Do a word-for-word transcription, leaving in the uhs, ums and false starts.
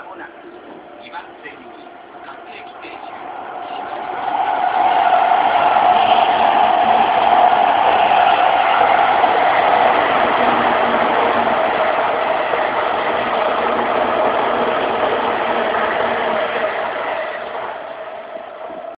もなくにばん線に各駅停車